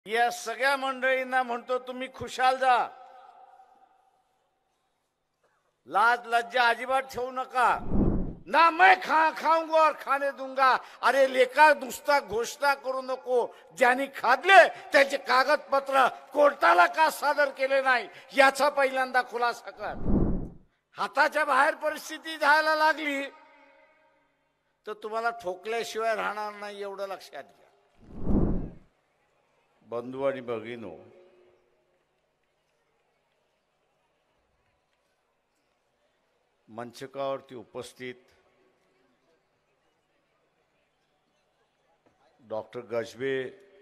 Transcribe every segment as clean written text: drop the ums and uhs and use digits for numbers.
या सगळ्या मंडळींना म्हणतो तुम्ही खुशाल जा, लाज लज्जा अजिबात ठेवू नका। ना मैं खाऊंगा और खाने दूंगा। अरे लेखा नुसता घोषणा करू नको, ज्यांनी खाल्ले त्याचे कागदपत्र कोर्टाला का सादर केले नाही याचा पहिल्यांदा खुलासा कर। हाताच्या बाहेर परिस्थिती जायला लागली तर तुम्हाला ठोकल्याशिवाय राहणार नाही एवढं लक्षात घ्या। बंधू आणि भगिनो, मंचकावरती उपस्थित डॉक्टर गजबे,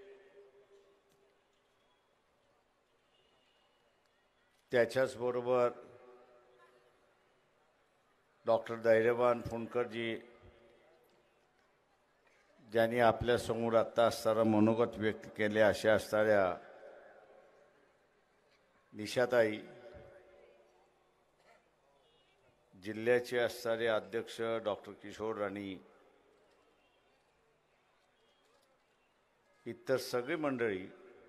त्याच्याच बरोबर डॉक्टर धैर्यवान फुंडकरजी, ज्यांनी आपल्या समोर आता असताना मनोगत व्यक्त केले अशा असणाऱ्या निशाताई, जिल्ह्याचे असणारे अध्यक्ष डॉक्टर किशोर राणी, इतर सगळी मंडळी,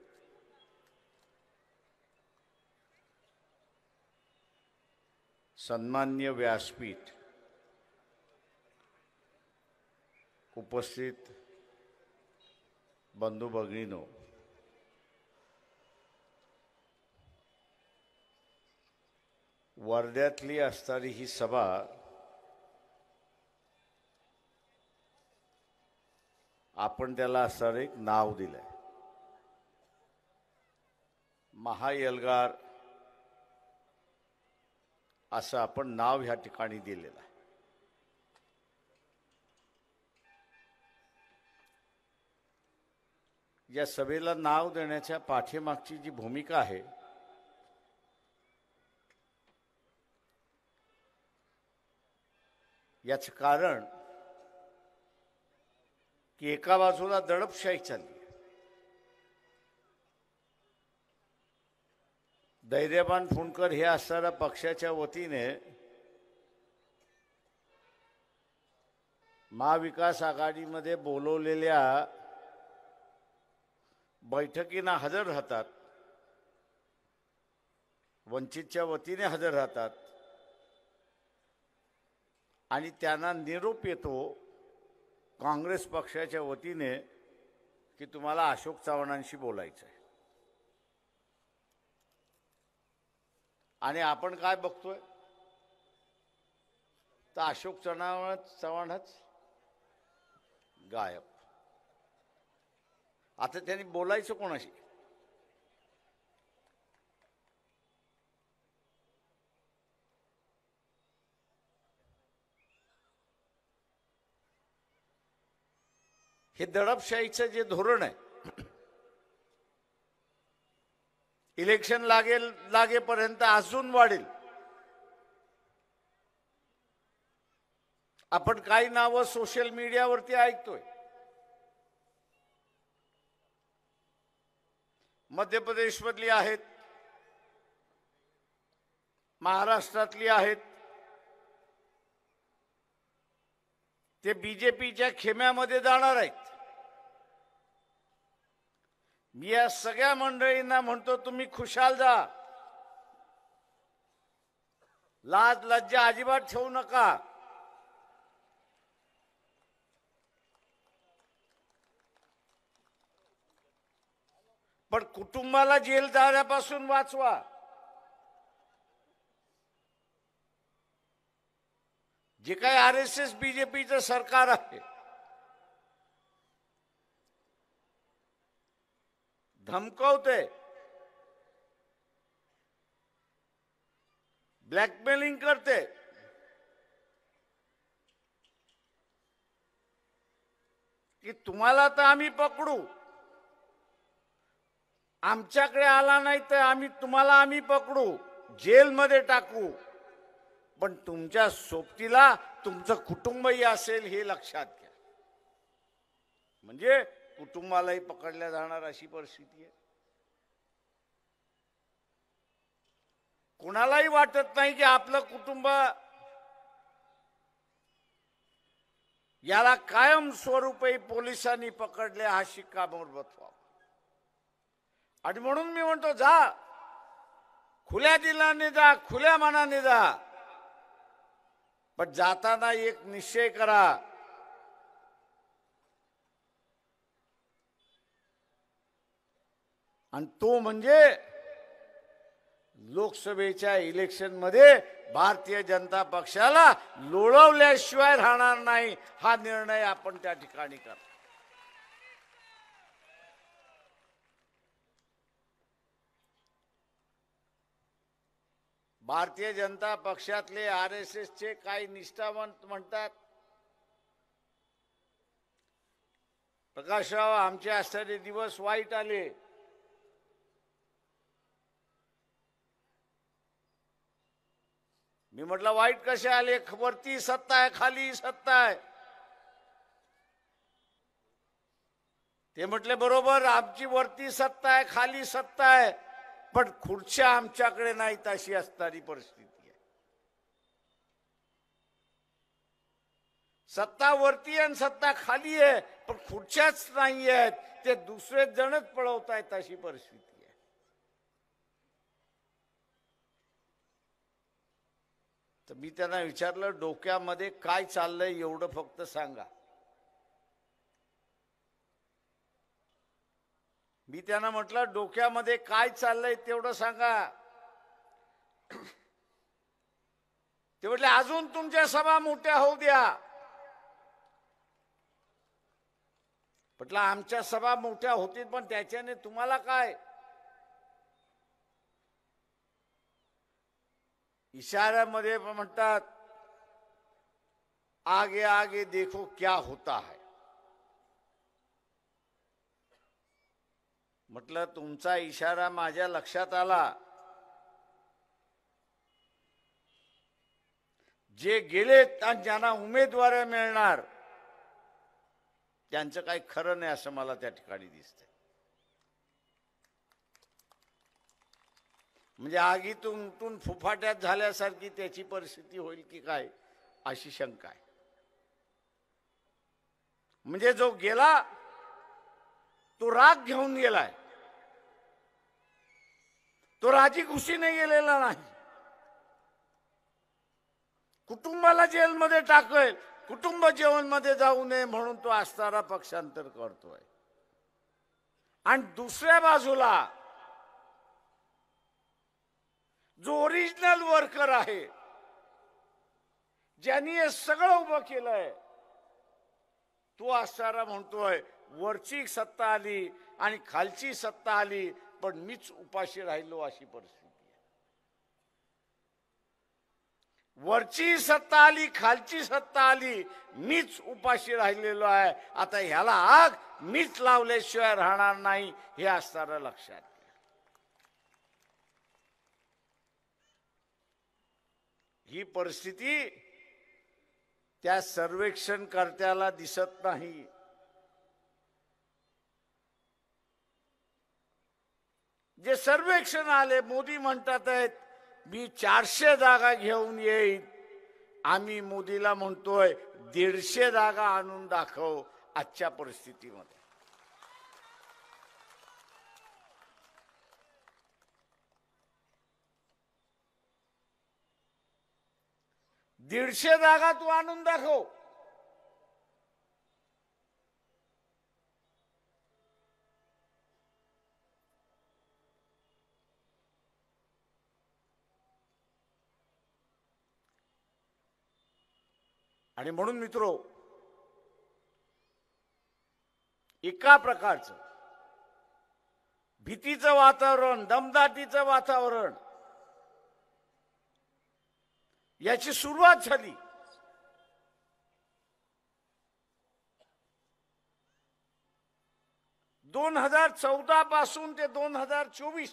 सन्माननीय व्यासपीठ, उपस्थित बंधू भगिनीनो, वर्ध्यातली असणारी ही सभा आपण त्याला असणारं एक नाव दिलंय, महाएल्गार असं आपण नाव ह्या ठिकाणी दिलेलं आहे। या सभेला नाव देण्याच्या पाठीमागची जी भूमिका आहे याचं कारण की एका बाजूला दडपशाही चालली, धैर्यवान फुंडकर हे असणाऱ्या पक्षाच्या वतीने महाविकास आघाडीमध्ये बोलवलेल्या बैठकींना हजर राहतात, वंचितच्या वतीने हजर राहतात आणि त्यांना निरोप येतो काँग्रेस पक्षाच्या वतीने की तुम्हाला अशोक चव्हाणांशी बोलायचं आहे। आणि आपण काय बघतोय तर अशोक चव्हाणच गायब। आता त्यांनी बोलायचं कोणाशी? हे दडपशाहीचं जे धोरण आहे, इलेक्शन लागेपर्यंत अजून वाढेल। आपण काही नावं सोशल मीडियावरती ऐकतोय, मध्य प्रदेशमधली आहेत, महाराष्ट्रातली आहेत, ते बीजेपीच्या खेम्यामध्ये जाणार आहेत। मी या सगळ्या मंडळींना म्हणतो तुम्ही खुशाल जा, लाज लज्जा अजिबात ठेवू नका। पण कुटुंबाला जेल जाण्यापासून वाचवा। जे काही आरएसएस बीजेपीचं सरकार आहे, धमकवते, ब्लॅकमेलिंग करते, की तुम्हाला तर आम्ही पकडू, आमच्याकडे आला नाही तर आम्ही पकडू, जेलमध्ये टाकू, पण तुमच्या सोबतीला तुमचं कुटुंबही असेल हे लक्षात घ्या। म्हणजे कुटुंबालाही पकडल्या जाणार अशी परिस्थिती आहे। कोणालाही वाटत नाही की आपलं कुटुंब याला कायम स्वरूपी पोलिसांनी पकडले हा शिक्कामोर्तब व्हावा। आणि म्हणून मी म्हणतो जा, खुल्या दिलाने जा, खुल्या मनाने जा, पण जाताना एक निश्चय करा, आणि तो म्हणजे लोकसभेच्या इलेक्शन मध्ये भारतीय जनता पक्षाला लोळवल्याशिवाय राहणार नाही, हा निर्णय आपण त्या ठिकाणी करा. भारतीय जनता पक्षातले RSS चे काही निष्ठावंत म्हणतात, प्रकाशराव आमचे असणारे दिवस वाईट आले. मी म्हटलं वाईट कसे आले? वरती सत्ता आहे, खाली सत्ता आहे. ते म्हटले बरोबर, आमची वरती सत्ता आहे, खाली सत्ता आहे, पण खुर्च्या आमच्याकडे नाहीत अशी असणारी परिस्थिती आहे. सत्ता वरती आणि सत्ता खाली आहे, पण खुर्च्याच नाही आहेत, ते दुसरे जणच पळवतायत अशी परिस्थिती आहे. तर मी त्यांना विचारलं, डोक्यामध्ये काय चाललंय एवढं फक्त सांगा. मी त्यांना म्हटलं डोक्यामध्ये काय चाललंय तेवढं सांगा. ते म्हटले अजून तुमच्या सभा मोठ्या होऊ द्या. म्हटलं आमच्या सभा मोठ्या होतील, पण त्याच्याने तुम्हाला काय? इशाऱ्यामध्ये म्हणतात आगे आगे देखो क्या होता है. म्हटलं तुमचा इशारा माझ्या लक्षात आला. जे गेलेत आणि ज्यांना उमेदवारी मिळणार त्यांचं काही खरं नाही असं मला त्या ठिकाणी दिसतंय. म्हणजे आगीतून उठून फुफाट्यात झाल्यासारखी त्याची परिस्थिती होईल की काय अशी शंका आहे. म्हणजे जो गेला तो राग घेऊन गेलाय, तो राजी खुशीने गेलेला नाही. कुटुंबाला जेलमध्ये टाकेल, कुटुंब जेवणमध्ये जाऊ नये म्हणून तो असणारा पक्षांतर करतोय. आणि दुसऱ्या बाजूला जो ओरिजिनल वर्कर आहे, ज्यांनी हे सगळं उभं केलंय, तो असणारा म्हणतोय वरची सत्ता आली आणि खालची सत्ता आली, पण मीच उपाशी राहिलो अशी परिस्थिती आहे. वरची सत्ता आली, खालची सत्ता आली, मीच उपाशी राहिलेलो आहे. आता ह्याला आग मीच लावल्याशिवाय राहणार नाही, हे असणारं लक्षात. ही परिस्थिती त्या सर्वेक्षणकर्त्याला दिसत नाही. जे सर्वेक्षण आले, मोदी म्हणतात आहेत मी 400 जागा घेऊन येईन. आम्ही मोदीला म्हणतोय 150 जागा आणून दाखव आजच्या परिस्थितीमध्ये. दीडशे जागा तू आणून दाखव. आणि म्हणून मित्रो, एका प्रकारचं भीतीचं वातावरण, दमदाटीचं वातावरण याची सुरुवात झाली. दोन 2014 पासून ते 2024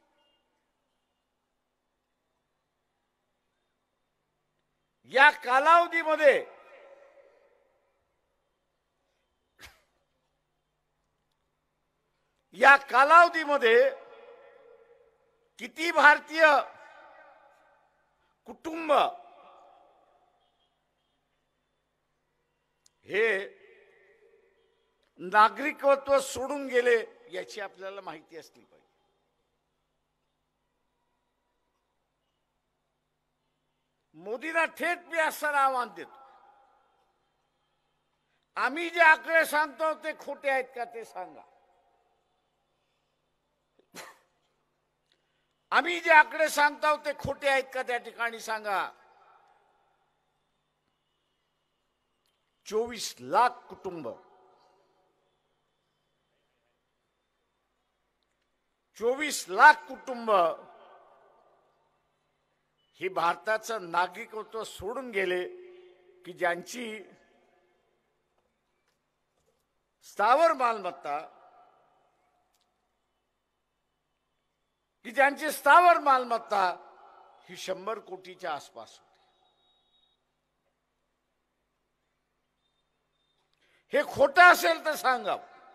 या कालावधीमध्ये किती भारतीय कुटुंब हे नागरिकत्व सोडून गेले याची आपल्याला माहिती असली पाहिजे. मोदींना थेट मी असं आव्हान देतो, आम्ही जे आकडे सांगतो ते खोटे आहेत का ते सांगा. आम्ही जे आकडे सांगतो ते खोटे आहेत का त्या ठिकाणी सांगा. 24 लाख कुटुंब, 24 लाख कुटुंब ही भारताचं नागरिकत्व सोडून गेले की ज्यांची स्थावर मालमत्ता ही 100 कोटीच्या आसपास होती. हे खोटं असेल तर सांगा.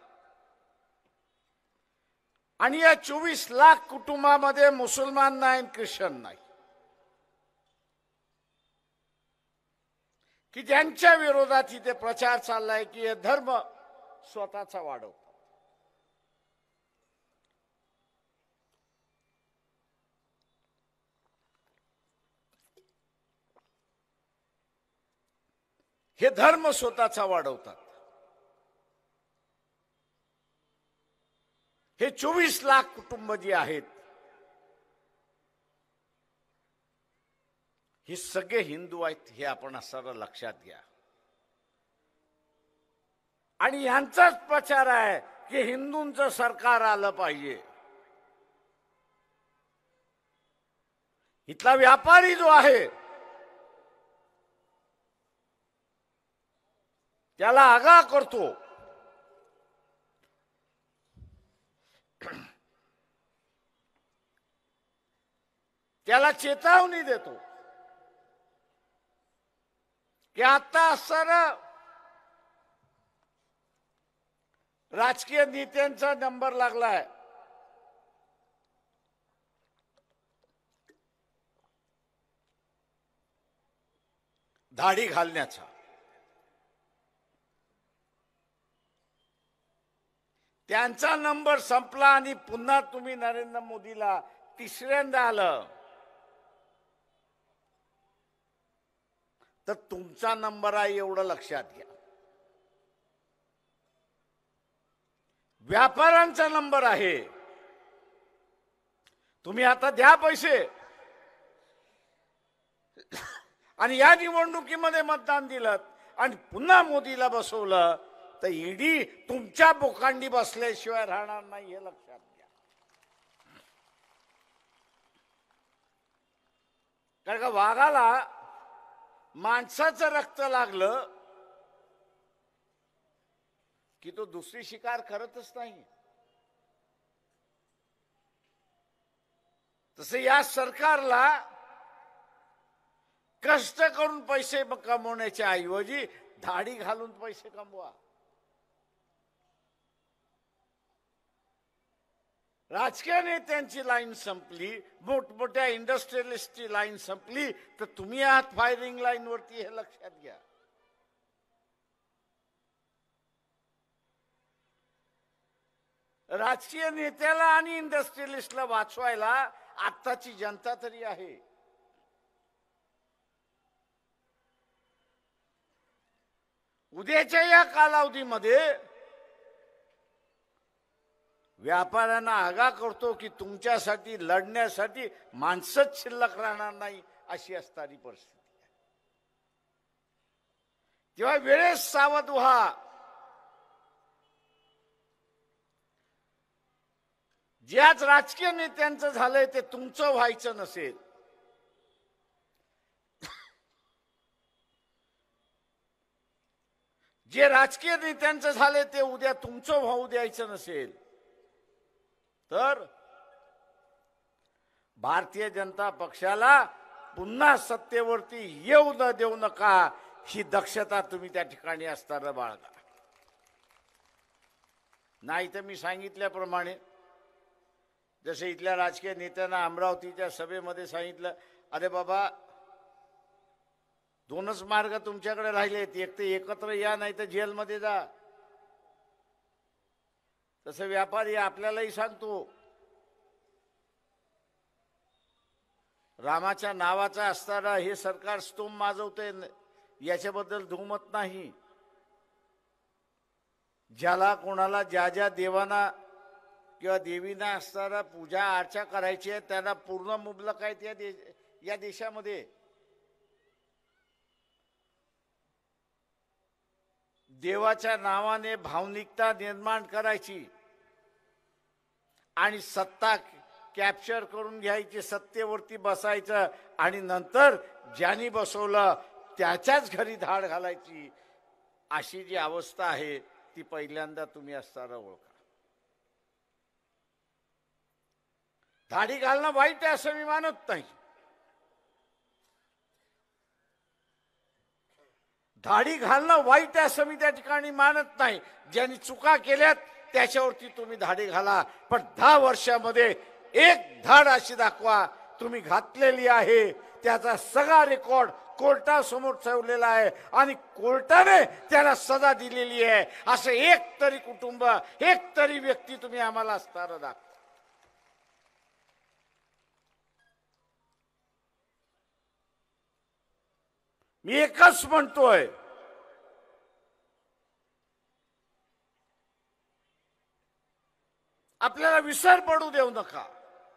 आणि या 24 लाख कुटुंबामध्ये मुसलमान नाही, ख्रिश्चन नाही, की ज्यांच्या विरोधात इथे प्रचार चाललाय की हे धर्म स्वतःचा वाढवतो. हे धर्म स्वतःचा वाढवतात. हे 24 लाख कुटुंब जी आहेत हे सगळे हिंदू आहेत, हे आपण असं लक्षात घ्या. आणि यांचाच प्रचार आहे की हिंदूंचं सरकार आलं पाहिजे. इथला व्यापारी जो आहे त्याला आगाह करतो, त्याला चेतावणी देतो की आता सर राजकीय नेत्यांचा नंबर लागलाय. दाढी घालण्याचा. त्यांचा नंबर संपला आणि पुन्हा तुम्ही नरेंद्र मोदीला तिसऱ्यांदा आलं तर तुमचा नंबर आहे एवढं लक्षात घ्या. व्यापाऱ्यांचा नंबर आहे. तुम्ही आता द्या पैसे आणि या निवडणुकीमध्ये मतदान दिलं आणि पुन्हा मोदीला बसवलं तर ईडी तुमच्या बोकांडी बसल्याशिवाय राहणार नाही, हे लक्षात घ्या. कारण का वाघाला माणसाचं रक्त लागलं की तो दुसरी शिकार करतच नाही. तसे या सरकारला कष्ट करून पैसे कमवण्याच्या ऐवजी दाढी घालून पैसे कमवा. राजकीय नेत्यांची लाईन संपली, मोठमोठ्या इंडस्ट्रियलिस्टची लाईन संपली तर तुम्ही आहात फायरिंग लाईन वरती, हे लक्षात घ्या. राजकीय नेत्याला आणि इंडस्ट्रियलिस्टला वाचवायला आत्ताची जनता तरी आहे. उद्याच्या या कालावधीमध्ये व्यापाऱ्यांना आगाह करतो की तुमच्यासाठी लढण्यासाठी माणसंच शिल्लक राहणार नाही, अशी असणारी परिस्थिती आहे. तेव्हा वेळेस सावध व्हा. ज्याच राजकीय नेत्यांचं झालंय ते तुमचं व्हायचं नसेल, जे राजकीय नेत्यांचं झालंय ते उद्या तुमचं होऊ द्यायचं नसेल तर भारतीय जनता पक्षाला पुन्हा सत्तेवरती येऊ न देऊ नका, ही दक्षता तुम्ही त्या ठिकाणी असताना बाळगा. नाही तर मी सांगितल्याप्रमाणे जसे इथल्या राजकीय नेत्यांना अमरावतीच्या सभेमध्ये सांगितलं, अरे बाबा दोनच मार्ग तुमच्याकडे राहिलेत, एक तर एकत्र या नाही तर जेलमध्ये जा. तसं व्यापारी आपल्यालाही सांगतो रामाच्या नावाचा असताना हे सरकार स्तोम माजवते याच्याबद्दल दुमत नाही. ज्याला कोणाला ज्या ज्या देवांना किंवा देवींना असताना पूजा अर्चा करायची आहे त्यांना पूर्ण मुबलक आहेत या देशामध्ये. देवाच्या नावाने भावनिकता निर्माण करायची आणि सत्ता कॅप्चर करून घ्यायची, सत्तेवरती बसायचं आणि नंतर ज्यांनी बसवलं त्याच्याच घरी धाड घालायची, अशी जी अवस्था आहे ती पहिल्यांदा तुम्ही असताना ओळखा. धाडी घालणं वाईट आहे असं मी मानत नाही. धाडी घालणं वाईट आहे असं मी त्या ठिकाणी मानत नाही. ज्यांनी चुका केल्यात त्याच्यावरती तुम्ही धाडी घाला, पण 10 वर्षामध्ये एक धाड अशी दाखवा तुम्ही घातलेली आहे, त्याचा सगळा रेकॉर्ड कोर्टासमोर ठेवलेला आहे आणि कोर्टाने त्याला सजा दिलेली आहे. असं एक तरी कुटुंब, एक तरी व्यक्ती तुम्ही आम्हाला असताना दाखवा. मी एकच म्हणतोय, आपल्याला विसर पडू देऊ नका.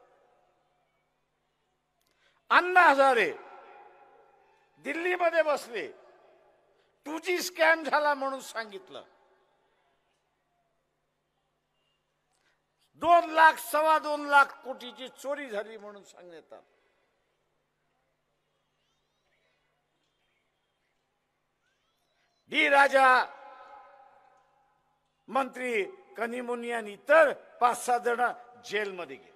अण्णा हजारे दिल्लीमध्ये बसले, 2G स्कॅम झाला म्हणून सांगितलं. 2 लाख 2.25 लाख कोटीची चोरी झाली म्हणून सांगण्यात आलं. डी राजा, मंत्री कनिमोनी आणि इतर 5-6 जण जेलमध्ये गेले.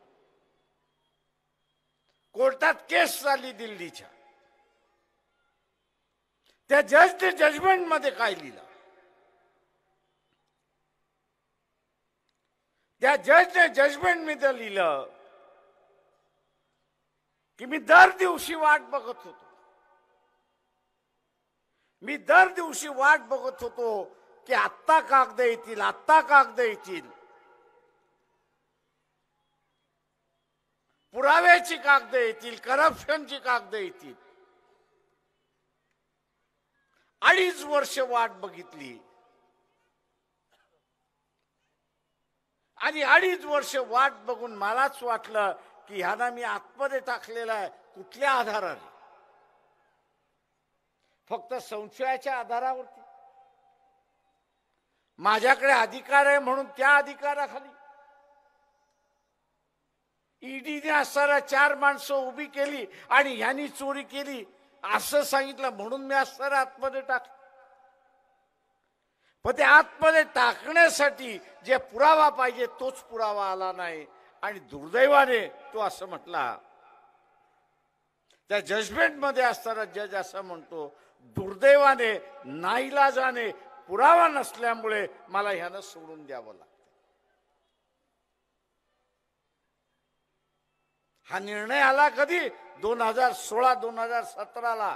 कोर्टात केस झाली दिल्लीच्या. त्या जजने जजमेंट मध्ये काय लिहिलं? त्या जजने जजमेंट मध्ये लिहिलं की मी दर दिवशी वाट बघत होतो. मी दर दिवशी वाट बघत होतो की आत्ता कागद येतील, आत्ता कागद येतील. पुराव्याची कागद येतील, करप्शनची कागद येतील. 2.5 वर्ष वाट बघितली आणि 2.5 वर्ष वाट बघून मलाच वाटलं की ह्याला मी आतमध्ये टाकलेला आहे. कुठल्या आधाराने? फक्त संशयाच्या आधारावरती. माझ्याकडे अधिकार आहे म्हणून त्या अधिकाराखाली ईडीने असताना 4 माणसं उभी केली आणि ह्यांनी चोरी केली असं सांगितलं म्हणून मी असताना आतमध्ये टाकलं. पण ते आतमध्ये टाकण्यासाठी जे पुरावा पाहिजे तोच पुरावा आला नाही आणि दुर्दैवाने तो असं म्हटला. त्या जजमेंट मध्ये असताना जज असं म्हणतो, दुर्दैवाने नाईलाजाने पुरावा नसल्यामुळे मला ह्यानं सोडून द्यावं लागतं. हा निर्णय आला कधी? 2016-2017ला.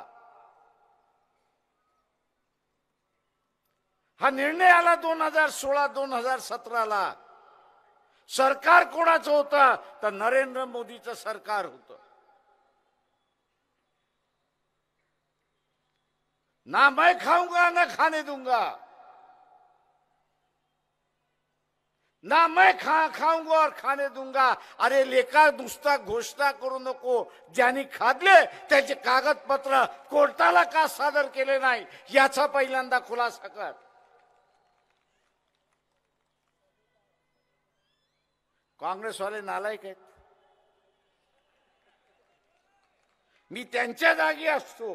हा निर्णय आला 2016-2017ला. सरकार कोणाचं होतं? तर नरेंद्र मोदीचं सरकार होतं. ना मैं खाऊंगा ना खाने दूंगा, ना मैं खाऊंगा और खाने दूंगा. अरे लेका नुसता घोषणा करू नको. ज्यांनी खाल्ले त्याचे कागदपत्र कोर्टाला का सादर केले नाही याचा पहिल्यांदा खुलासा कर. काँग्रेसवाले नालायक आहेत. मी त्यांच्या जागी असतो,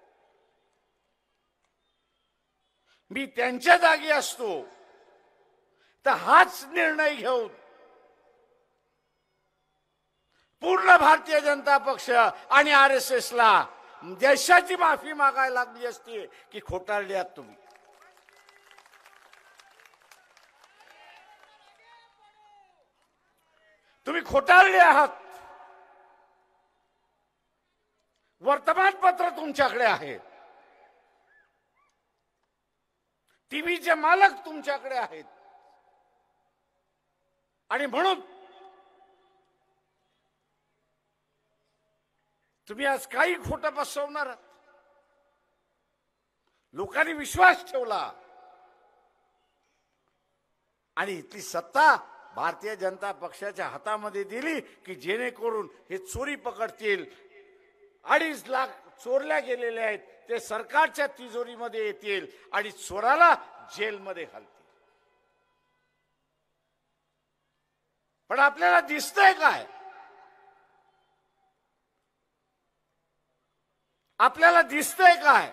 मी त्यांच्या जागी असतो तर हाच निर्णय घेऊन पूर्ण भारतीय जनता पक्ष आणि RSS ला देशाची माफी मागायला लागली असती की खोटारडे आहात तुम्ही. तुम्ही खोटारडे आहात. वर्तमानपत्र तुमच्याकडे आहेत, टीव्हीचे मालक तुमच्याकडे आहेत आणि म्हणून तुम्ही आज काही खोटं पसरवणार आहात. लोकांनी विश्वास ठेवला आणि इथली सत्ता भारतीय जनता पक्षाच्या हातामध्ये दिली की जेणेकरून हे चोरी पकडतील. 2.5 लाख चोरल्या गेलेले आहेत ते सरकारच्या तिजोरीमध्ये येतील आणि चोराला जेलमध्ये घालतील. पण आपल्याला दिसतंय काय? आपल्याला दिसतंय काय?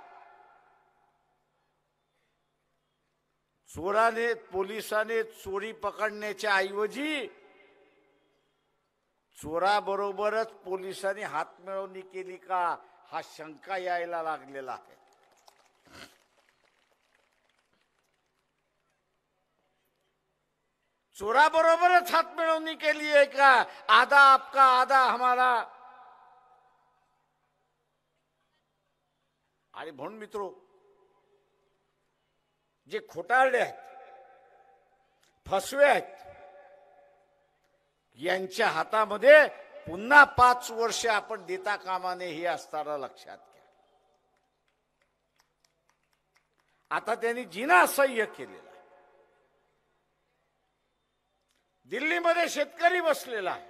चोराने पोलिसाने चोरी पकडण्याच्या ऐवजी चोराबरोबरच पोलिसांनी हातमिळवणी केली का हा शंका यायला लागलेला आहे. चोराबरोबरच हातमिळवणी केली आहे का? आधा आपका आधा हमारा. आणि म्हणून मित्रो, जे खोटारडे आहेत, फसवे आहेत, यांच्या हातामध्ये पुन्हा 5 वर्ष आपण देता कामा नये हे असताना लक्षात घ्या. आता त्यांनी जिना असह्य केलेला. दिल्लीमध्ये शेतकरी बसलेला आहे.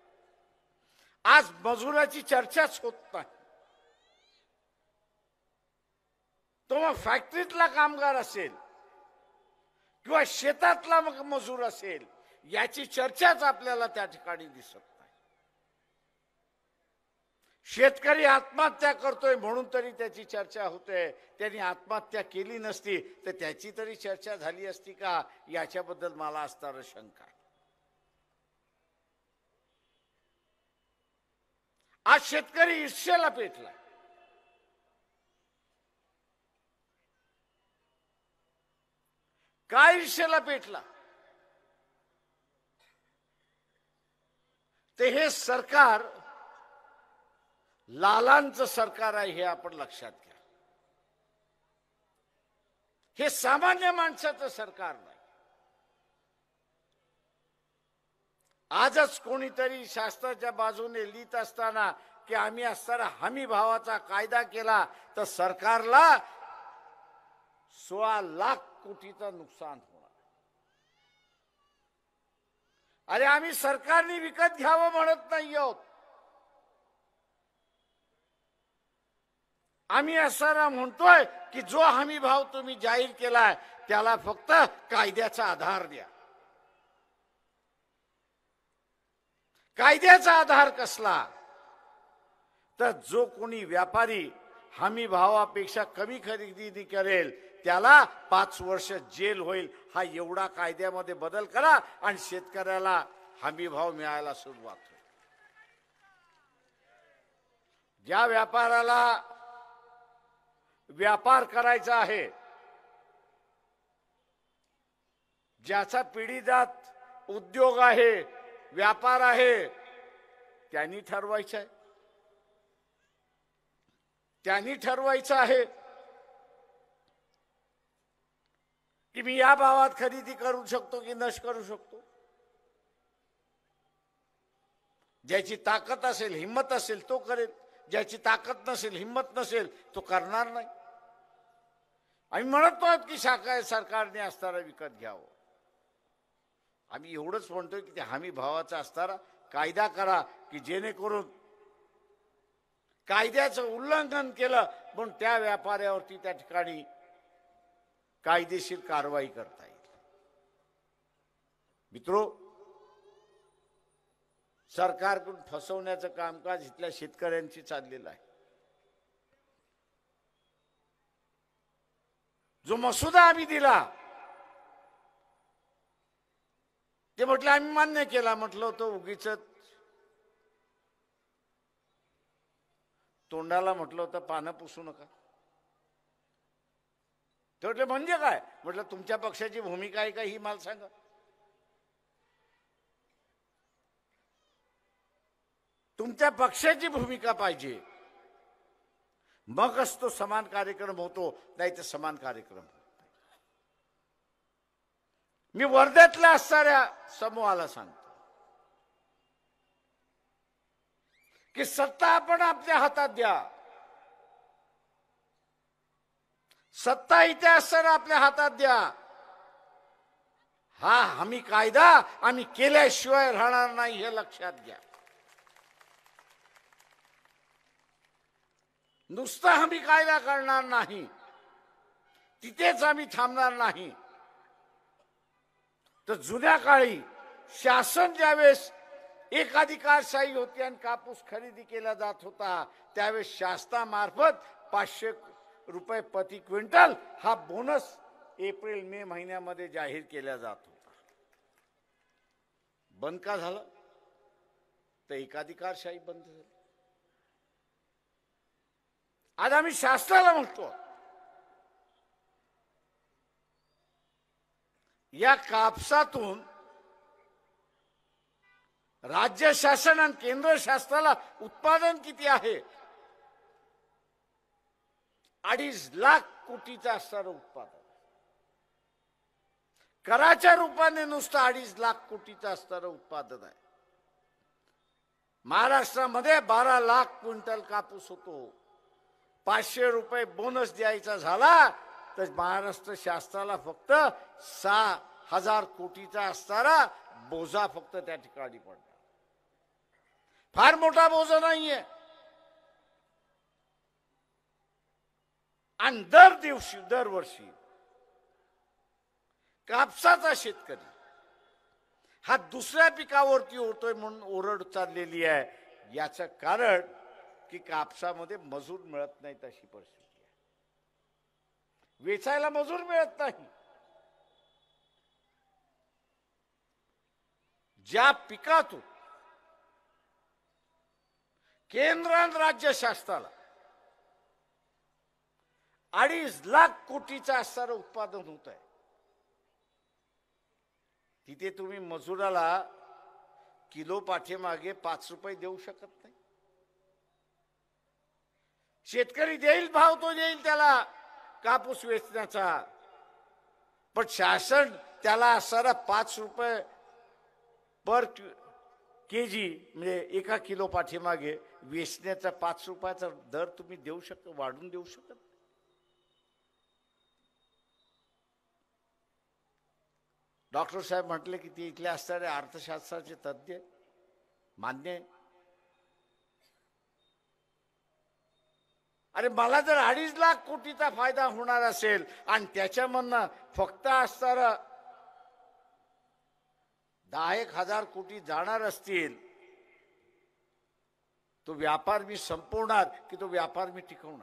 आज मजुराची चर्चाच होत नाही. तो मग फॅक्टरीतला कामगार असेल किंवा शेतातला मग मजूर असेल, याची चर्चाच आपल्याला त्या ठिकाणी दिसत नाही. शेतकरी आत्महत्या करतोय म्हणून तरी त्याची चर्चा होते. त्यांनी आत्महत्या केली नसती तर त्याची तरी चर्चा झाली असती का, याच्याबद्दल मला असणारं शंका आहे. आज शेतकरी ईर्ष्येला पेटला. काय ईर्ष्येला पेटला? ते हे सरकार लालांचं सरकार आहे हे आपण लक्षात घ्या. हे सामान्य माणसाचं सरकार नाही. आजच कोणीतरी शास्त्राच्या बाजूने लिहित असताना की आम्ही असताना हमी भावाचा कायदा केला तर सरकारला 16 लाख कोटीचं नुकसान होणार. अरे आम्ही सरकारने विकत घ्यावं म्हणत नाही आहोत. आम्ही असताना म्हणतोय की जो हमी भाव तुम्ही जाहीर केलाय त्याला फक्त कायद्याचा आधार द्या. कायद्याचा आधार कसला? तर जो कोणी व्यापारी हमी भावापेक्षा कमी खरेदी करेल त्याला 5 वर्ष जेल होईल. हा एवढा कायद्यामध्ये बदल करा आणि शेतकऱ्याला हमी भाव मिळायला सुरुवात होईल. ज्या व्यापाराला व्यापार करायचा आहे, ज्याचा पिढीजात उद्योग आहे, व्यापार आहे, त्यांनी ठरवायचं आहे. त्यांनी ठरवायचं आहे की मी या भावात खरेदी करू शकतो की नष्ट करू शकतो. ज्याची ताकद असेल, हिंमत असेल तो करेल. ज्याची ताकद नसेल, हिंमत नसेल तो करणार नाही. आम्ही म्हणत आहोत की सरकारने असताना विकत घ्यावं. आम्ही एवढंच म्हणतोय की त्या हमी भावाचा असताना कायदा करा की जेणेकरून कायद्याचं उल्लंघन केलं म्हणून त्या व्यापाऱ्यावरती त्या ठिकाणी कायदेशीर कारवाई करता येईल. मित्रो, सरकारकडून फसवण्याचं कामकाज इथल्या शेतकऱ्यांची चाललेलं आहे. जो मसुदा आम्ही दिला ते म्हटलं आम्ही मान्य केला. म्हटलं होतं उगीच तोंडाला म्हटलं होतं पानं पुसू नका. ते म्हटलं म्हणजे काय? म्हटलं तुमच्या पक्षाची भूमिका आहे का ही मला सांगा. तुमच्या पक्षाची भूमिका पाहिजे, मगच तो समान कार्यक्रम होतो, नाही तर समान कार्यक्रम होतो. मी वर्ध्यातल्या असणाऱ्या समूहाला सांगतो की सत्ता आपण आपल्या हातात द्या, सत्ता इथे असताना आपल्या हातात द्या, हा हमी कायदा आम्ही केल्याशिवाय राहणार नाही हे लक्षात घ्या. नुसता हमी कायदा करणार नाही, तिथेच आम्ही थांबणार नाही. तर जुन्या काळी शासन ज्यावेळेस एकाधिकारशाही होती आणि कापूस खरेदी केला जात होता, त्यावेळेस शासनामार्फत 500 रुपये प्रति क्विंटल हा बोनस एप्रिल मे महिन्यामध्ये जाहीर केला जात होता. बंद का झालं? तर एकाधिकारशाही बंद झाली. आज आम्ही शासनाला म्हणतो, या कापसातून राज्य शासन आणि केंद्र शासनाला उत्पादन किती आहे? 2.5 लाख कोटीचं असणारं उत्पादन. कराच्या रूपाने नुसतं 2.5 लाख कोटीचं असणारं उत्पादन आहे. महाराष्ट्रामध्ये 12 लाख क्विंटल कापूस होतो. 500 रुपये बोनस द्यायचा झाला तर महाराष्ट्र शासनाला फक्त 6,000 कोटीचा असणारा बोजा फक्त त्या ठिकाणी पडला. फार मोठा बोजा नाहीये. आणि दरवर्षी कापसाचा शेतकरी हा दुसऱ्या पिकावरती होतोय म्हणून ओरड चाललेली आहे. याचं कारण की कापसामध्ये मजूर मिळत नाही, तशी परिस्थिती आहे. वेचायला मजूर मिळत नाही. ज्या पिकातून केंद्र आणि राज्य शासनाला 2.5 लाख कोटीचं असणारं उत्पादन होत आहे, तिथे तुम्ही मजुराला किलो पाठीमागे 5 रुपये देऊ शकत नाही. शेतकरी देईल भाव, तो देईल त्याला कापूस वेचण्याचा, पण शासन त्याला असणारा 5 रुपये पर केजी म्हणजे 1 किलो पाठीमागे वेचण्याचा 5 रुपयाचा दर तुम्ही देऊ शकता, वाढून देऊ शकत. डॉक्टर साहेब म्हटले की ते इथले असणारे अर्थशास्त्राचे तज्ञ मान्य आहे. अरे मला जर 2.5 लाख कोटीचा फायदा होणार असेल आणि त्याच्यामधनं फक्त असणारा 10,000 कोटी जाणार असतील, तो व्यापार मी संपवणार की तो व्यापार मी टिकवणार?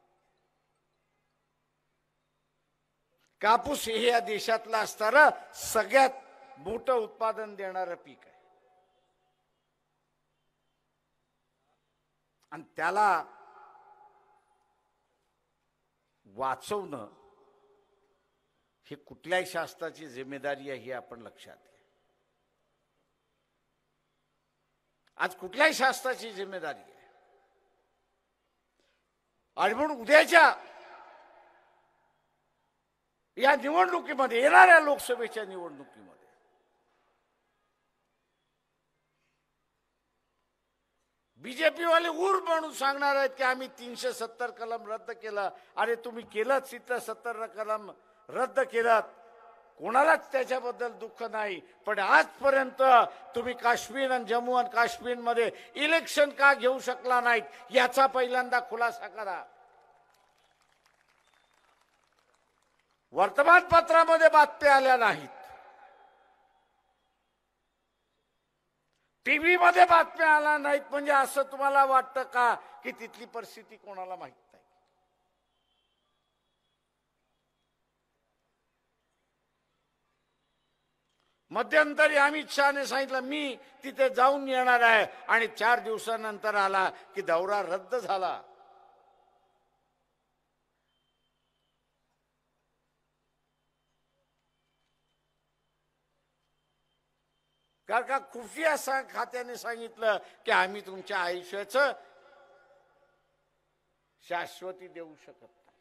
कापूस हे या देशातलं असणारं सगळ्यात मोठं उत्पादन देणारं पीक आहे. आणि त्याला वाचवणं ही कुठल्याही शासनाची जिम्मेदारी आहे, हे आपण लक्षात घ्या. आज कुठल्याही शासनाची जिम्मेदारी आहे. आणि म्हणून उद्याच्या या निवडणुकीमध्ये, येणाऱ्या लोकसभेच्या निवडणुकीमध्ये बीजेपी वाले उर म्हणून सांगणार आहेत की आम्ही 370 कलम रद्द केलं. अरे तुम्ही केलंच, 370 कलम रद्द केलात, कोणालाच त्याच्याबद्दल दुःख नाही. पण आजपर्यंत तुम्ही काश्मीर आणि जम्मू आणि काश्मीरमध्ये इलेक्शन का घेऊ शकला नाहीत, याचा पहिल्यांदा खुलासा करा. वर्तमानपत्रामध्ये बातम्या आल्या नाहीत, टीव्ही मध्ये बातम्या आल्या नाहीत, म्हणजे असं तुम्हाला वाटतं का की तिथली परिस्थिती कोणाला माहित नाही? मध्यंतरी अमित शहाने सांगितलं मी तिथे जाऊन येणार आहे, आणि 4 दिवसानंतर आला की दौरा रद्द झाला. कारण का खुफिया खात्याने सांगितलं की आम्ही तुमच्या आयुष्याचं शाश्वती देऊ शकत नाही.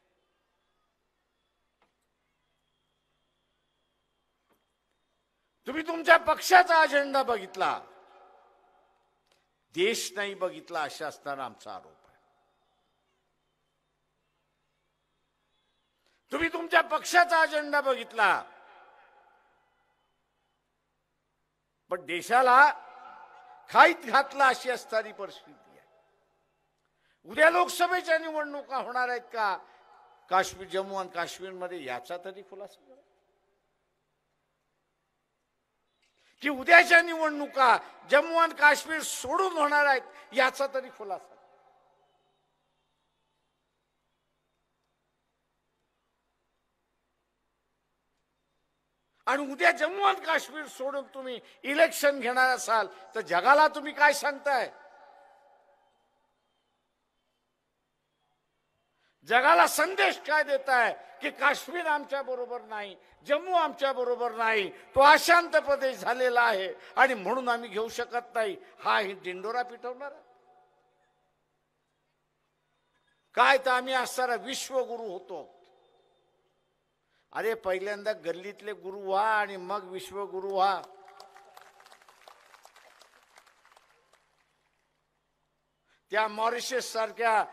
तुम्ही तुमच्या पक्षाचा अजेंडा बघितला, देश नाही बघितला अशा असताना आमचा आरोप आहे. तुम्ही तुमच्या पक्षाचा अजेंडा बघितला, पण देशाला खाईत घातला अशी असणारी परिस्थिती आहे. उद्या लोकसभेच्या निवडणुका होणार आहेत का काश्मीर, जम्मू आणि काश्मीरमध्ये, याचा तरी खुलासा करा. की उद्याच्या निवडणुका जम्मू आणि काश्मीर सोडून होणार आहेत, याचा तरी खुलासा. आणि उद्या जम्मू आणि काश्मीर सोडून तुम्ही इलेक्शन घेणार असाल तर जगाला तुम्ही काय सांगताय? जगाला संदेश काय देताय की काश्मीर आमच्या बरोबर नाही, जम्मू आमच्या बरोबर नाही, तो अशांत प्रदेश झालेला आहे आणि म्हणून आम्ही घेऊ शकत नाही. हा ही दिंडोरा पिटवणार काय? तर आम्ही असणारा विश्वगुरु होतो. अरे पहिल्यांदा गल्लीतले गुरु व्हा आणि मग विश्वगुरु व्हा. त्या मॉरिशस सारख्या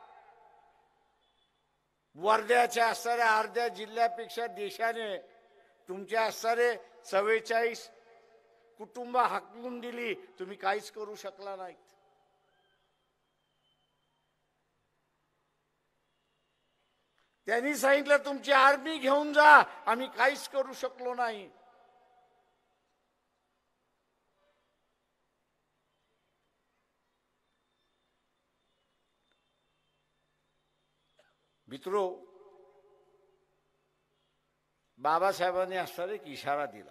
वर्ध्याच्या असणाऱ्या अर्ध्या जिल्ह्यापेक्षा देशाने तुमच्या असणारे 44 कुटुंब हाकलून दिली, तुम्ही काहीच करू शकला नाहीत. त्यांनी सांगितलं तुमची आर्मी घेऊन जा, आम्ही काहीच करू शकलो नाही. मित्रो, बाबासाहेबांनी असणारा एक इशारा दिला,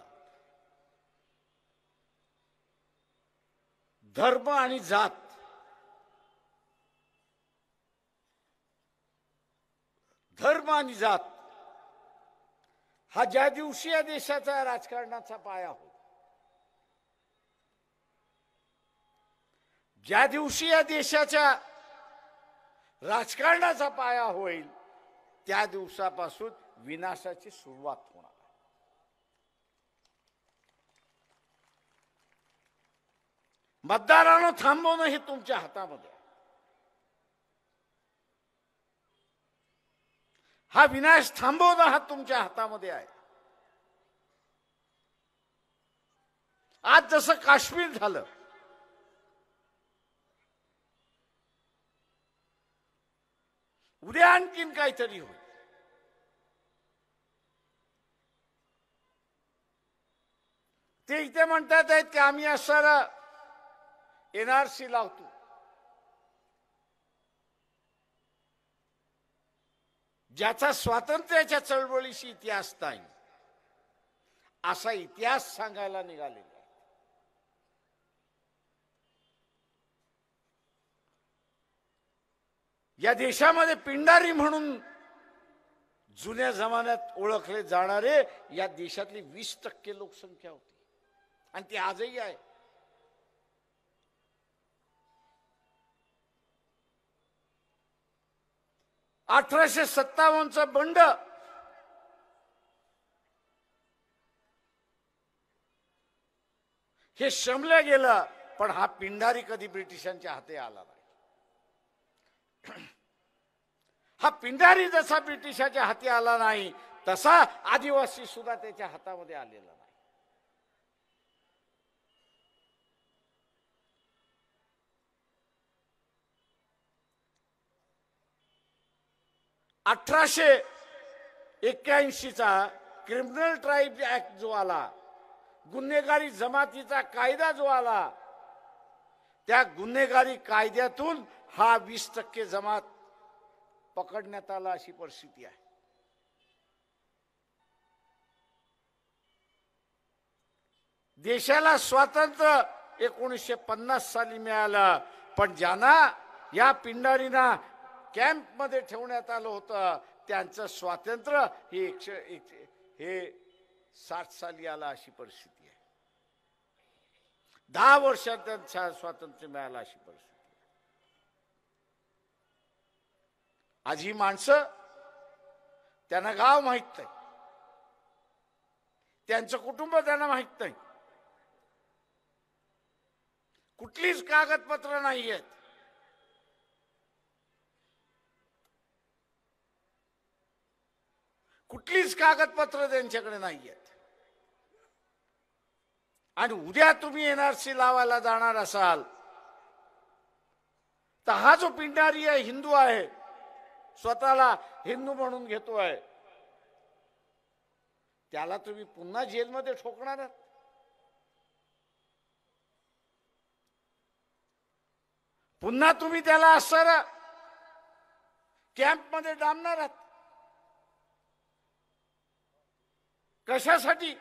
धर्म आणि जात हा ज्या दिवशी या देशाचा राजकारणाचा पाया होता, ज्या दिवशी या देशाच्या राजकारणाचा पाया होईल, त्या दिवसापासून विनाशाची सुरुवात होणार. मतदारांना थांबवणं हे तुमच्या हातामध्ये. हा विनाश थांबवणं हा तुमच्या हातामध्ये आहे. आज जसं काश्मीर झालं, उद्या आणखीन काहीतरी होईल. ते इथे म्हणतात आहेत की आम्ही असणारा NRC लावतो. ज्याचा स्वातंत्र्याच्या चळवळीशी इतिहास नाही, असा इतिहास सांगायला निघालेला. या देशामध्ये पिंडारी म्हणून जुन्या जमान्यात ओळखले जाणारे या देशातली 20% लोकसंख्या होती आणि ती आजही आहे. चं बंड हे शमलं गेलं, पण हा पिंडारी कधी ब्रिटिशांच्या हाती आला नाही. हा पिंडारी जसा ब्रिटिशाच्या हाती आला नाही, तसा आदिवासी सुद्धा त्याच्या हातामध्ये आलेला नाही. चा क्रिमिनल ट्राईब ऍक्ट जो आला, गुन्हेगारी जमातीचा कायदा जो आला, त्या गुन्हेगारी कायद्यातून हा 20% जमात पकडण्यात आला अशी परिस्थिती आहे. देशाला स्वातंत्र्य 1950 साली मिळालं, पण ज्यांना या पिंडारींना कॅम्प मध्ये ठेवण्यात आलं होतं त्यांचं स्वातंत्र्य हे 60 साली आलं अशी परिस्थिती आहे. 10 वर्षात त्यांचं स्वातंत्र्य मिळालं अशी परिस्थिती. आज ही माणसं, त्यांना गाव माहित नाही, त्यांचं कुटुंब त्यांना माहित नाही. कुठलीच कागदपत्र नाहीयेत. कुठलीच कागदपत्र त्यांच्याकडे नाहीयेत. आणि उद्या तुम्ही एनआरसी लावायला जाणार असाल तर हा जो पिंडारी आहे, हिंदू आहे, स्वतःला हिंदू म्हणून घेतोय, त्याला तुम्ही पुन्हा जेलमध्ये ठोकणार आहात. पुन्हा तुम्ही त्याला असं कॅम्पमध्ये डांबणार आहात. कशासाठी?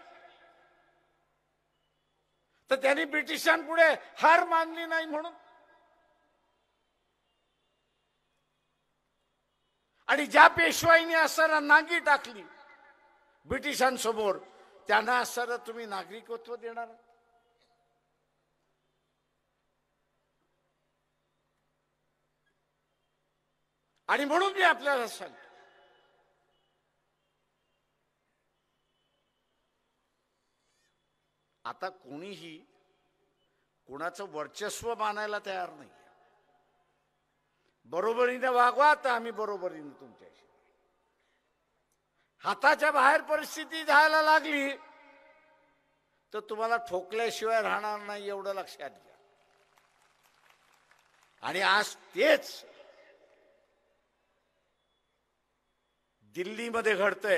तर त्यांनी ब्रिटिशांपुढे हार मानली नाही म्हणून. आणि ज्या पेशवाईने असताना नांगी टाकली ब्रिटिशांसमोर, त्यांना असताना तुम्ही नागरिकत्व देणार. आणि म्हणून मी आपल्याला सांगतो, आता कोणीही कोणाचं वर्चस्व मानायला तयार नाही. बरोबरीने वागवा तर आम्ही बरोबरीने तुमच्याशी. हाताच्या बाहेर परिस्थिती जायला लागली तर तुम्हाला ठोकल्याशिवाय राहणार नाही, एवढं लक्षात घ्या. आणि आज तेच दिल्लीमध्ये घडतंय.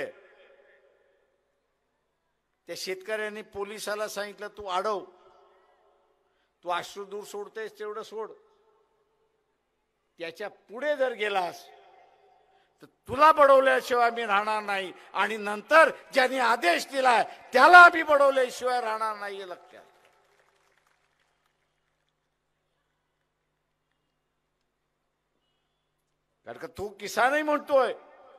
त्या शेतकऱ्यांनी पोलिसाला सांगितलं, तू अडव, तू अश्रुधूर सोडतेस तेवढं सोड, त्याच्या पुढे जर गेलास तर तुला बडवल्याशिवाय मी राहणार नाही. आणि नंतर ज्यांनी आदेश दिलाय त्याला आम्ही बडवल्याशिवाय राहणार नाही, हे लक्षात. कारण का तू किसानही म्हणतोय.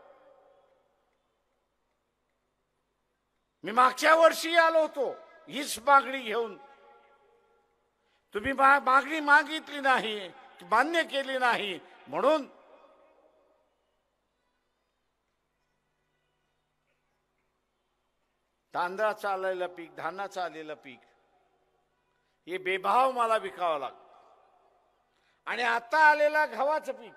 मी मागच्या वर्षी आलो होतो हीच मागणी घेऊन. तुम्ही मागणी मागितली नाही, मान्य केली नाही, म्हणून तांदळाचं आलेलं पीक, धानाचं आलेलं पीक हे बेभाव मला विकावं लागतं. आणि आता आलेलं गव्हाचं पीक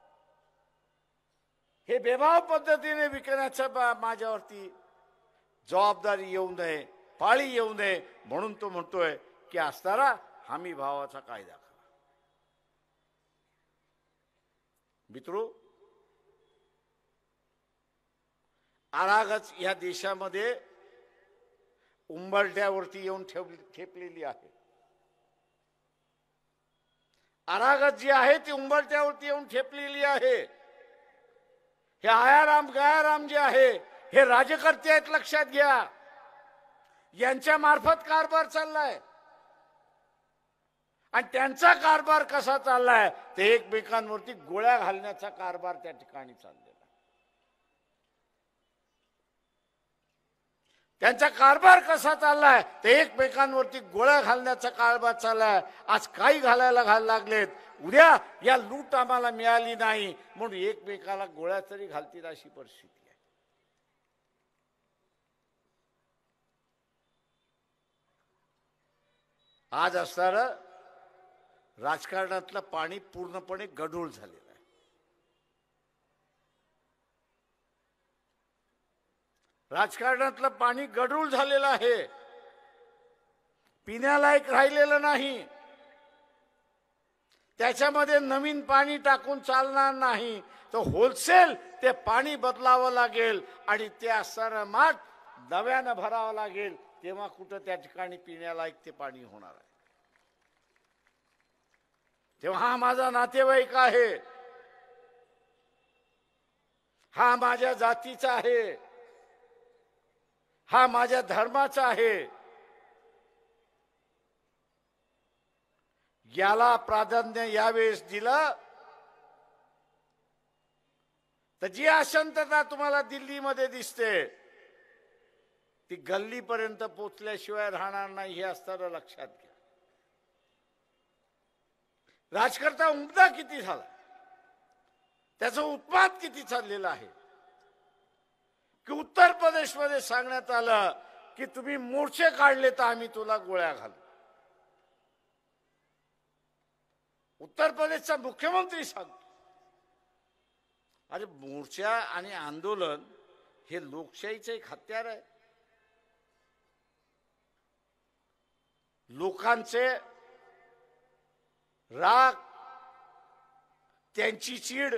हे बेभाव पद्धतीने विकण्याचं माझ्यावरती जबाबदारी येऊ नये, पाळी येऊ नये, म्हणून तो म्हणतोय की असणारा हमी भावाचा कायदा करा. मित्रो, अरागच या देशामध्ये उंबरठ्यावरती येऊन ठेपलेली आहे. अरागत जी आहे ती उंबरठ्यावरती येऊन ठेपलेली आहे. हे आयाराम गयाराम जे आहे हे राजकर्ते आहेत, लक्षात घ्या. यांच्या मार्फत कारभार चाललाय. आणि त्यांचा कारभार कसा चाललाय ते एकमेकांवरती गोळ्या घालण्याचा कारभार त्या ठिकाणी चाललेला. त्यांचा कारभार कसा चाललाय ते एकमेकांवरती गोळ्या घालण्याचा कारभार चाललाय. आज काही घालायला लागलेत, उद्या या लूट आम्हाला मिळाली नाही म्हणून एकमेकाला गोळ्या तरी घालतील, अशी परिस्थिती आहे. आज असणारं राजकारणातलं पाणी पूर्णपणे गढूळ झालेलं आहे. राजकारणातलं पाणी गढूळ झालेलं आहे, पिण्यालायक राहिलेलं नाही. त्याच्यामध्ये नवीन पाणी टाकून चालणार नाही, तर होलसेल ते पाणी बदलावं लागेल आणि ते असणारं माठ नव्यानं भरावं लागेल, तेव्हा कुठं त्या ठिकाणी पिण्यालायक ते पाणी होणार आहे. तेव्हा हा माझा नातेवाईक आहे, हा माझ्या जातीचा आहे, हा माझ्या धर्माचा आहे, याला प्राधान्य यावेळेस दिलं तर जी अशांतता तुम्हाला दिल्लीमध्ये दिसते ती गल्लीपर्यंत पोचल्याशिवाय राहणार नाही, हे असताना लक्षात घ्या. राजकर्ता उमदा किती झाला, त्याचा उत्पाद किती चाललेला आहे की उत्तर प्रदेशमध्ये सांगण्यात आलं की तुम्ही मोर्चे काढले तर आम्ही तुला गोळ्या घालू. उत्तर प्रदेशचा मुख्यमंत्री सांगतो, अरे मोर्चा आणि आंदोलन हे लोकशाहीचं एक हत्यार आहे. लोकांचे राग, त्यांची चीड,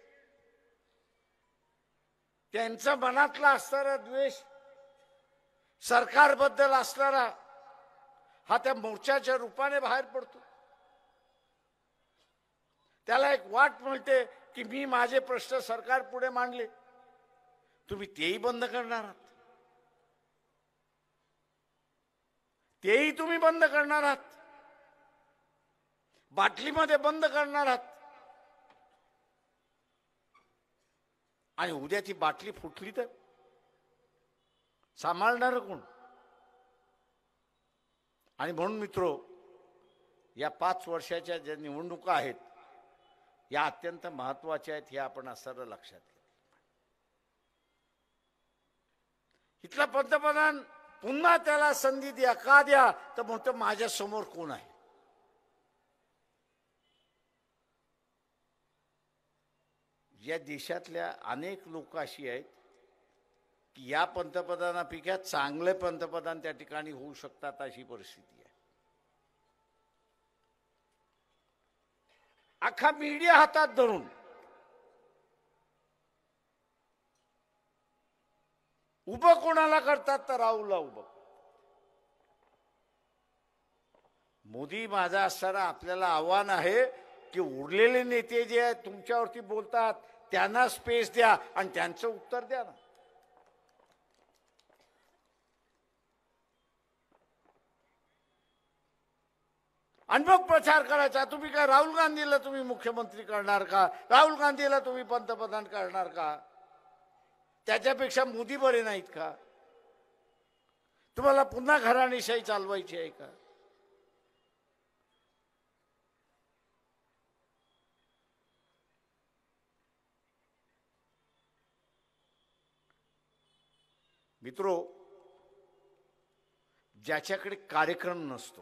त्यांचा मनातला असणारा द्वेष, सरकारबद्दल असणारा हा त्या मोर्चाच्या रूपाने बाहेर पडतो. त्याला एक वाट मिळते की मी माझे प्रश्न सरकार पुढे मांडले. तुम्ही तेही बंद करणार आहात, तेही तुम्ही बंद करणार आहात, बाटलीमध्ये बंद करणार आहात. आणि उद्या ती बाटली फुटली तर सांभाळणार कोण? आणि म्हणून मित्रो, या 5 वर्षाच्या ज्या निवडणुका आहेत या अत्यंत महत्वाच्या आहेत, हे आपण असं लक्षात घ्या. इथला पंतप्रधान पुन्हा त्याला संधी द्या का द्या, तर म्हणतो माझ्या समोर कोण आहे. या देशातल्या अनेक लोक अशी आहेत की या पंतप्रधानापेक्षा चांगले पंतप्रधान त्या ठिकाणी होऊ शकतात, अशी परिस्थिती आहे. अख्खा मीडिया हातात धरून उभं कोणाला करतात, तर राहुलला उभं. मोदी माझा असणारा आपल्याला आव्हान आहे की उरलेले नेते जे आहेत तुमच्यावरती बोलतात त्यांना स्पेस द्या आणि त्यांचं उत्तर द्या ना. आणि मग प्रचार करायचा. तुम्ही काय राहुल गांधीला तुम्ही मुख्यमंत्री करणार का? राहुल गांधीला तुम्ही पंतप्रधान करणार का? त्याच्यापेक्षा मोदी बरे नाहीत का? तुम्हाला पुन्हा घराणेशाही चालवायची आहे का? मित्रो, ज्याच्याकडे कार्यक्रम नसतो,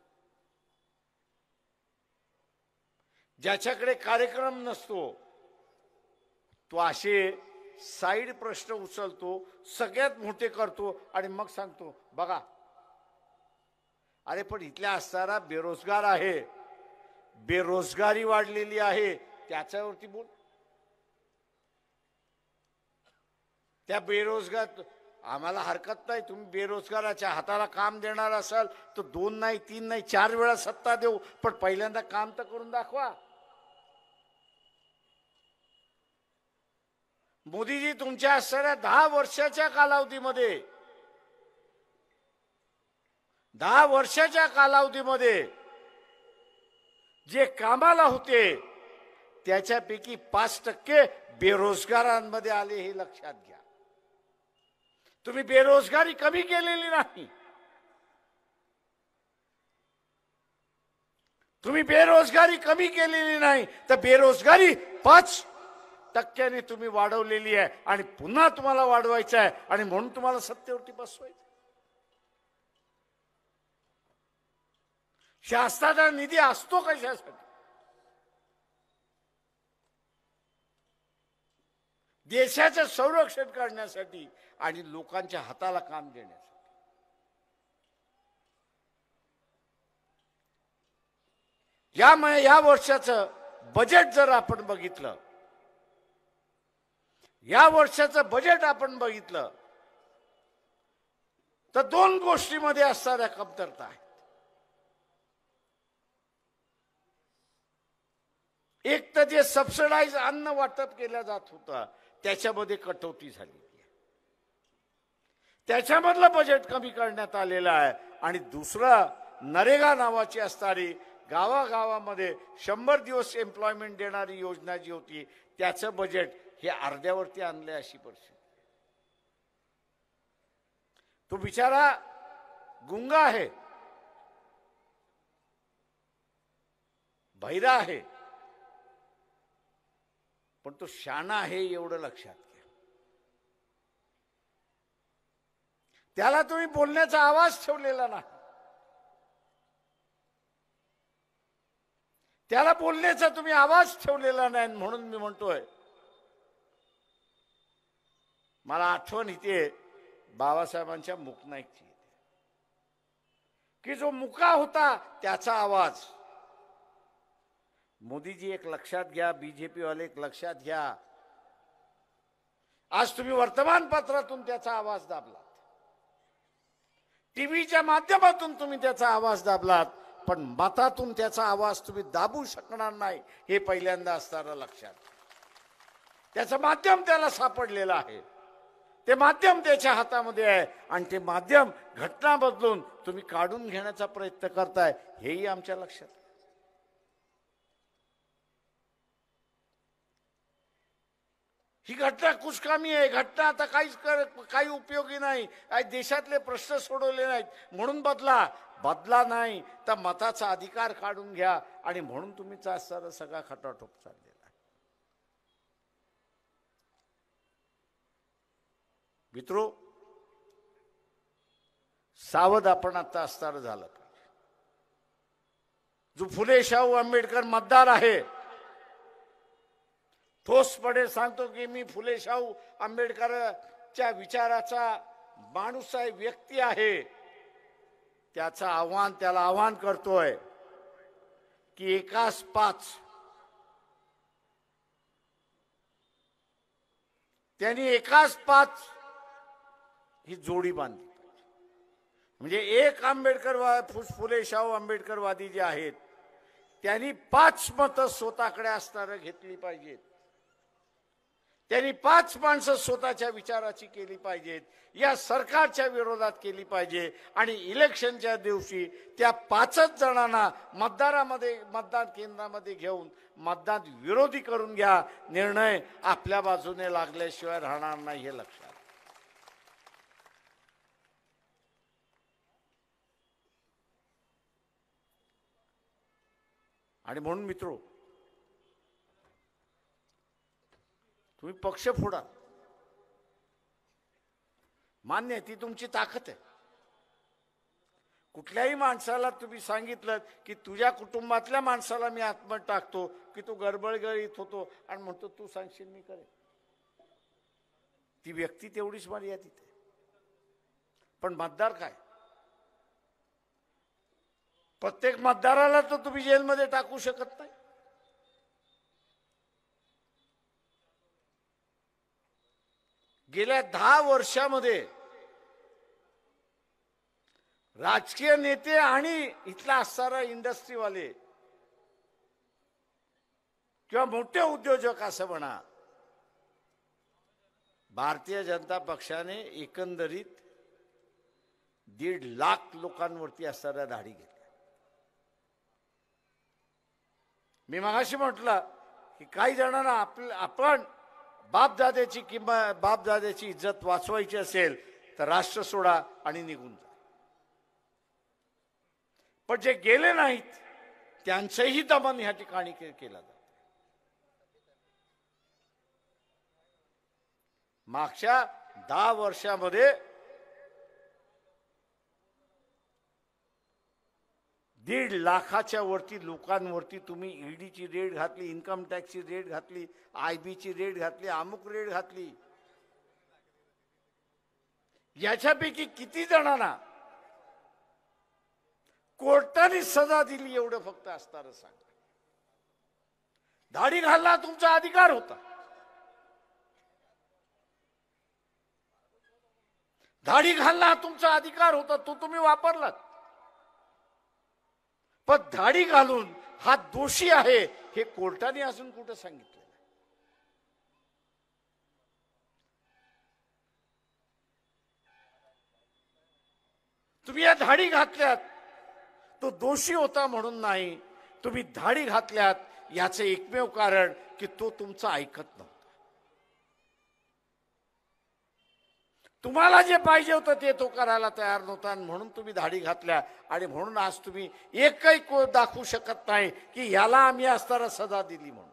ज्याच्याकडे कार्यक्रम नसतो, तो असे साईड प्रश्न उचलतो, सगळ्यात मोठे करतो आणि मग सांगतो बघा. अरे पण इथल्या असणारा बेरोजगार आहे, बेरोजगारी वाढलेली आहे, त्याच्यावरती बोल. त्या बेरोजगार आम्हाला हरकत नाही, तुम्ही बेरोजगाराच्या हाताला काम देणार असाल तर 2 नाही 3 नाही 4 वेळा सत्ता देऊ, पण पहिल्यांदा काम तर करून दाखवा. मोदीजी तुमच्या असणाऱ्या 10 वर्षाच्या कालावधीमध्ये 10 वर्षाच्या कालावधीमध्ये जे कामाला होते त्याच्यापैकी 5% बेरोजगारांमध्ये आले, हे लक्षात घ्या. तुम्ही बेरोजगारी कमी केलेली नाही, तुम्ही बेरोजगारी कमी केलेली नाही, तर बेरोजगारी 5% तुम्ही वाढवलेली आहे आणि पुन्हा तुम्हाला वाढवायचं आहे आणि म्हणून तुम्हाला सत्तेवरती बसवायचं. शासनाचा निधी असतो कशासाठी? देशाचं संरक्षण करण्यासाठी आणि लोकांच्या हाताला काम देण्यासाठी. यामुळे या वर्षाचं बजेट जर आपण बघितलं, या वर्षाचं बजेट आपण बघितलं तर 2 गोष्टीमध्ये असणाऱ्या कमतरता आहेत. एक तर जे सबसिडाइज अन्न वाटप केलं जात होतं त्याच्यामध्ये कटौती झाली, त्याच्यामधलं बजेट कमी करण्यात आलेलं आहे. आणि दुसरं नरेगा नावाची असणारी गावागावामध्ये 100 दिवस एम्प्लॉयमेंट देणारी योजना जी होती त्याचं बजेट हे अर्ध्यावरती आणलंय, अशी परिस्थिती. तो बिचारा गुंगा आहे, बहिरा आहे, पण तो शाणा आहे एवढं लक्षात घ्या. त्याला तुम्ही बोलण्याचा आवाज ठेवलेला नाही, त्याला बोलण्याचा तुम्ही आवाज ठेवलेला नाही, म्हणून मी म्हणतोय, मला आठवण येते बाबासाहेबांच्या मुकनाईकची, की जो मुका होता त्याचा आवाज. मोदीजी एक लक्षात घ्या, बीजेपी वाले एक लक्षात घ्या, आज तुम्ही वर्तमानपत्रातून त्याचा आवाज दाबलात, टीव्हीच्या माध्यमातून तुम्ही त्याचा आवाज दाबलात, पण मतातून त्याचा आवाज तुम्ही दाबू शकणार नाही, हे पहिल्यांदा असताना लक्षात. त्याचं माध्यम त्याला सापडलेलं आहे, ते माध्यम त्याच्या हातामध्ये आहे, आणि ते माध्यम घटना बदलून तुम्ही काढून घेण्याचा प्रयत्न करताय, हेही आमच्या लक्षात. ही घटना कुचकामी आहे, घटना आता काही उपयोगी नाही, देशातले प्रश्न सोडवले नाहीत, म्हणून बदला नाही तर मताचा अधिकार काढून घ्या, आणि म्हणून तुम्ही सगळा खटाटोप चाललेला आहे. मित्रो, सावध आपण आता असताना झालं पाहिजे. जो फुले शाहू आंबेडकर मतदार आहे, ठोसपणे सांगतो की मी फुले शाहू आंबेडकरच्या विचाराचा माणूस आहे, व्यक्ती आहे, त्याला आव्हान करतोय की एकास 5 त्यांनी एकास 5 ही जोडी बांधली पाहिजे. म्हणजे एक फुले शाहू आंबेडकरवादी जे आहेत त्यांनी 5 मतं स्वतःकडे असणारे घेतली पाहिजेत, त्यांनी 5 माणसं स्वतःच्या विचाराची केली पाहिजेत, या सरकारच्या विरोधात केली पाहिजे, आणि इलेक्शनच्या दिवशी त्या 5च जणांना मतदान केंद्रामध्ये घेऊन मतदान विरोधी करून घ्या. निर्णय आपल्या बाजूने लागल्याशिवाय राहणार नाही, हे लक्षात. आणि म्हणून मित्रो, तुम्ही पक्ष फोडा, मान्य आहे, ती तुमची ताकद आहे. कुठल्याही माणसाला तुम्ही सांगितलं की तुझ्या कुटुंबातल्या माणसाला मी आत्महत्या टाकतो, की तो गडबडगडीत होतो आणि म्हणतो तू सांगशील मी करेन. ती व्यक्ती तेवढीच मर्यादित आहे. पण मतदार काय, प्रत्येक मतदाराला तर तुम्ही जेलमध्ये टाकू शकत नाही. गेल्या 10 वर्षामध्ये राजकीय नेते आणि इथला असणारा इंडस्ट्रीवाले किंवा मोठे उद्योजक असं म्हणा, भारतीय जनता पक्षाने एकंदरीत 1.5 लाख लोकांवरती असणाऱ्या धाडी घेतल्या. मी मगाशी म्हटलं की काही जणांना आपण बापदाद्याची इज्जत वाचवायची असेल तर राष्ट्र सोडा आणि निघून जा. पण जे गेले नाहीत त्यांचंही दमन ह्या ठिकाणी केलं जातं. मागच्या 10 वर्षामध्ये 1.5 लाखाच्या वरती लोकांवरती तुम्ही ईडीची रेड घातली, इन्कम टॅक्सची रेड घातली, आयबीची रेड घातली, अमुक रेड घातली. याच्यापैकी किती जणांना कोर्टाने सजा दिली एवढं फक्त असणारच सांगा. दाढी घालणं तुमचा अधिकार होता, दाढी घालणं तुमचा अधिकार होता, तो तुम्ही वापरलात. पण दाढी घालून हा दोषी आहे हे कोर्टाने अजून कुठं सांगितलं? तुम्ही या दाढी घातल्यात, तो दोषी होता म्हणून नाही, तुम्ही दाढी घातल्यात याचे एकमेव कारण की तो तुमचं ऐकत नव्हता. तुम्हाला जे पाहिजे होतं ते तो करायला तयार नव्हता, म्हणून तुम्ही दाढी घातल्या. आणि म्हणून आज तुम्ही एकही दाखवू शकत नाही की याला आम्ही असताना सजा दिली म्हणून.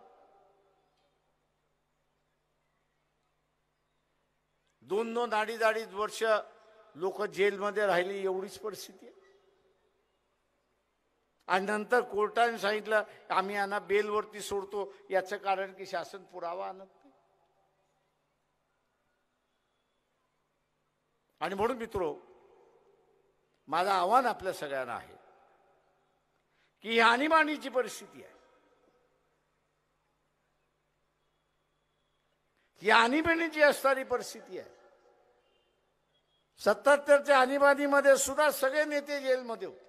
2-2 अडीच वर्ष लोक जेलमध्ये राहिली, एवढीच परिस्थिती आहे. आणि नंतर कोर्टाने सांगितलं आम्ही यांना बेलवरती सोडतो, याचं कारण की शासन पुरावा आणत नाही. आणि म्हणून मित्रो, माझं आव्हान आपल्या सगळ्यांना आहे की ही आणीबाणीची परिस्थिती आहे. ही आणीबाणीची असणारी परिस्थिती आहे. 77च्या आणीबाणीमध्ये सुद्धा सगळे नेते जेलमध्ये होते.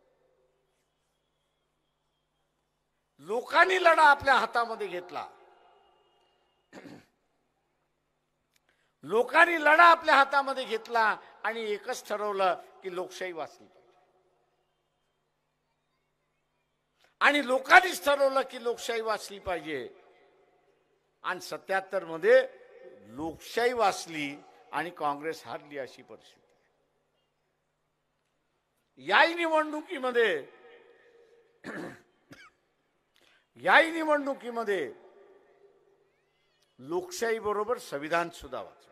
लोकांनी लढा आपल्या हातामध्ये घेतला. लोकांनी लढा आपल्या हातामध्ये घेतला आणि एकच ठरवलं की लोकशाही वाचली पाहिजे. आणि लोकांनीच ठरवलं की लोकशाही वाचली पाहिजे. आणि 77 मध्ये लोकशाही वाचली आणि काँग्रेस हारली, अशी परिस्थिती. याही निवडणुकीमध्ये लोकशाही बरोबर संविधान सुद्धा वाचवायचं.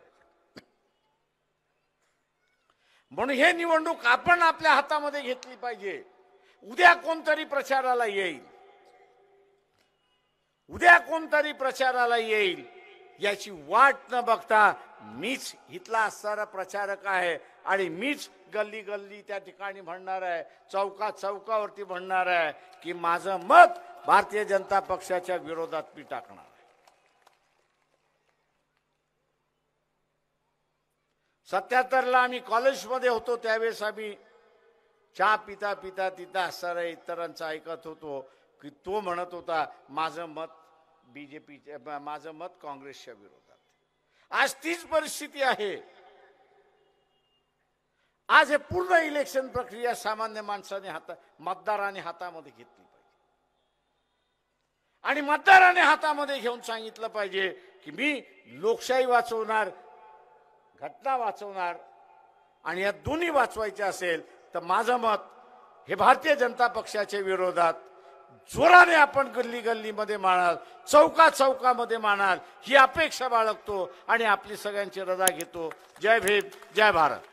म्हणून हे निवडणूक आपण आपल्या हातामध्ये घेतली पाहिजे. उद्या कोणतरी प्रचाराला येईल, याची वाट न बघता मीच इथला असणारा प्रचारक आहे आणि मीच गल्ली गल्ली त्या ठिकाणी म्हणणार आहे, चौकावरती म्हणणार आहे की माझं मत भारतीय जनता पक्षाच्या विरोधात मी टाकणार. 77ला आम्ही कॉलेजमध्ये होतो, त्यावेळेस आम्ही चहा पिता तिथं असणाऱ्या इतरांचं ऐकत होतो की तो म्हणत होता माझं मत माझं मत काँग्रेसच्या विरोधात. आज तीच परिस्थिती आहे. आज हे पूर्ण इलेक्शन प्रक्रिया सामान्य माणसाने मतदाराने हातामध्ये घेतली पाहिजे. आणि मतदाराने हातामध्ये घेऊन सांगितलं पाहिजे की मी लोकशाही वाचवणार, घटना वाचवणार, आणि या दोन्ही वाचवायचे असेल तर माझं मत हे भारतीय जनता पक्षाच्या विरोधात जोराने आपण गल्ली गल्लीमध्ये मानाल, चौकामध्ये मानाल, ही अपेक्षा बाळगतो आणि आपली सगळ्यांची रजा घेतो. जय भीम, जय भारत.